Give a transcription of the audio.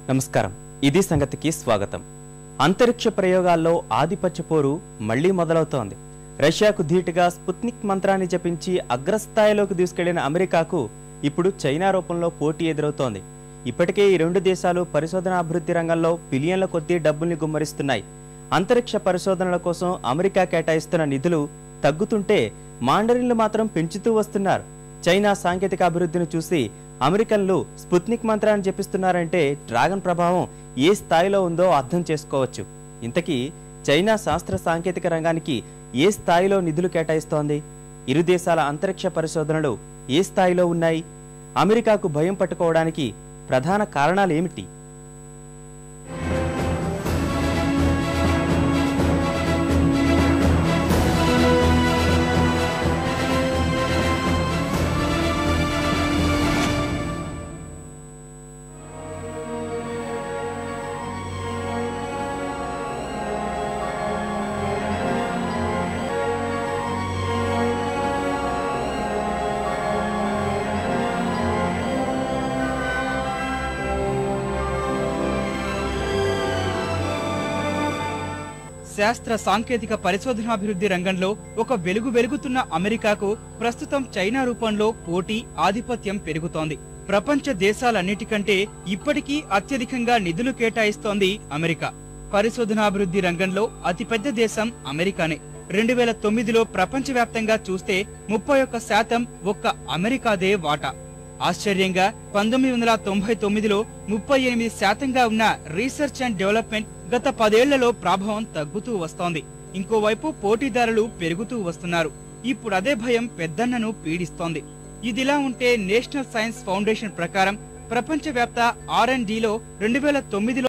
నమస్కారం. ఇది సంగతికి స్వాగతం. అంతరిక్ష ప్రయోగాల్లో ఆధిపత్య పోరు మళ్లీ మొదలవుతోంది. రష్యాకు ధీటుగా స్పుత్నిక్ మంత్రాన్ని జపించి అగ్రస్థాయిలోకి దూసుకెళ్లిన అమెరికాకు ఇప్పుడు చైనా రూపంలో పోటీ ఎదురవుతోంది. ఇప్పటికే ఈ రెండు దేశాలు పరిశోధన అభివృద్ధి రంగంలో బిలియన్ల కొద్దీ డబ్బుల్ని గుమ్మరిస్తున్నాయి. అంతరిక్ష పరిశోధనల కోసం అమెరికా కేటాయిస్తున్న నిధులు తగ్గుతుంటే మాండరిన్లు మాత్రం పెంచుతూ వస్తున్నారు. చైనా సాంకేతిక అభివృద్ధిని చూసి అమెరికన్లు స్పుత్నిక్ మంత్రాన్ని జపిస్తున్నారంటే డ్రాగన్ ప్రభావం ఏ స్థాయిలో ఉందో అర్థం చేసుకోవచ్చు. ఇంతకీ చైనా శాస్త్ర సాంకేతిక రంగానికి ఏ స్థాయిలో నిధులు కేటాయిస్తోంది? ఇరు దేశాల అంతరిక్ష పరిశోధనలు ఏ స్థాయిలో ఉన్నాయి? అమెరికాకు భయం పట్టుకోవడానికి ప్రధాన కారణాలు ఏమిటి? శాస్త్ర సాంకేతిక పరిశోధనాభివృద్ధి రంగంలో ఒక వెలుగుతున్న అమెరికాకు ప్రస్తుతం చైనా రూపంలో పోటీ ఆధిపత్యం పెరుగుతోంది. ప్రపంచ దేశాలన్నిటికంటే ఇప్పటికీ అత్యధికంగా నిధులు కేటాయిస్తోంది అమెరికా. పరిశోధనాభివృద్ధి రంగంలో అతిపెద్ద దేశం అమెరికానే. 2009లో ప్రపంచవ్యాప్తంగా చూస్తే 31% ఒక్క అమెరికాదే వాటా. ఆశ్చర్యంగా 1999లో 38%గా ఉన్న రీసెర్చ్ అండ్ డెవలప్మెంట్ గత 10 ఏళ్లలో ప్రభావం తగ్గుతూ వస్తోంది. ఇంకోవైపు పోటీదారులు పెరుగుతూ వస్తున్నారు. ఇప్పుడు అదే భయం పెద్దన్నను పీడిస్తోంది. ఇదిలా ఉంటే నేషనల్ సైన్స్ ఫౌండేషన్ ప్రకారం ప్రపంచవ్యాప్త R&Dలో 2009లో